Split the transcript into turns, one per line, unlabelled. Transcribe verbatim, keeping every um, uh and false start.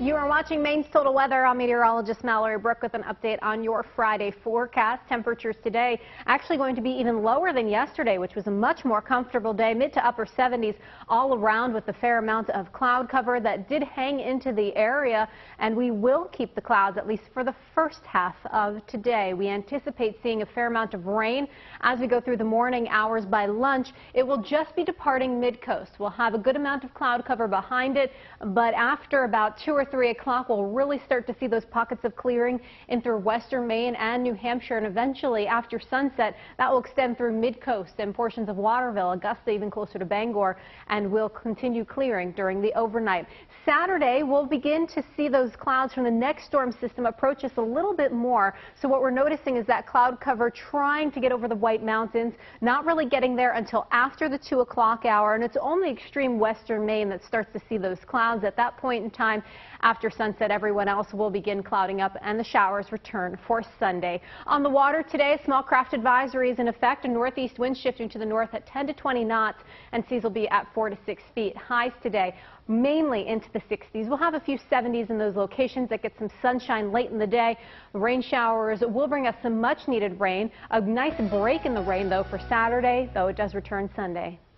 You are watching Maine's Total Weather. I'm meteorologist Mallory with an update on your Friday forecast. Temperatures today actually going to be even lower than yesterday, which was a much more comfortable day, mid to upper seventies all around with a fair amount of cloud cover that did hang into the area. And we will keep the clouds at least for the first half of today. We anticipate seeing a fair amount of rain as we go through the morning hours. By lunch, it will just be departing mid-coast. We'll have a good amount of cloud cover behind it, but after about two or three o'clock, we'll really start to see those pockets of clearing in through western Maine and New Hampshire, and eventually after sunset that will extend through mid-coast and portions of Waterville, Augusta, even closer to Bangor, and will continue clearing during the overnight. Saturday, we'll begin to see those clouds from the next storm system approach us a little bit more. So what we're noticing is that cloud cover trying to get over the White Mountains, not really getting there until after the two o'clock hour, and it's only extreme western Maine that starts to see those clouds at that point in time. After sunset, everyone else will begin clouding up and the showers return for Sunday. On the water today, a small craft advisory is in effect. A northeast wind shifting to the north at ten to twenty knots, and seas will be at four to six feet. Highs today mainly into the sixties. We'll have a few seventies in those locations that get some sunshine late in the day. The rain showers will bring us some much needed rain. A nice break in the rain though for Saturday, though it does return Sunday.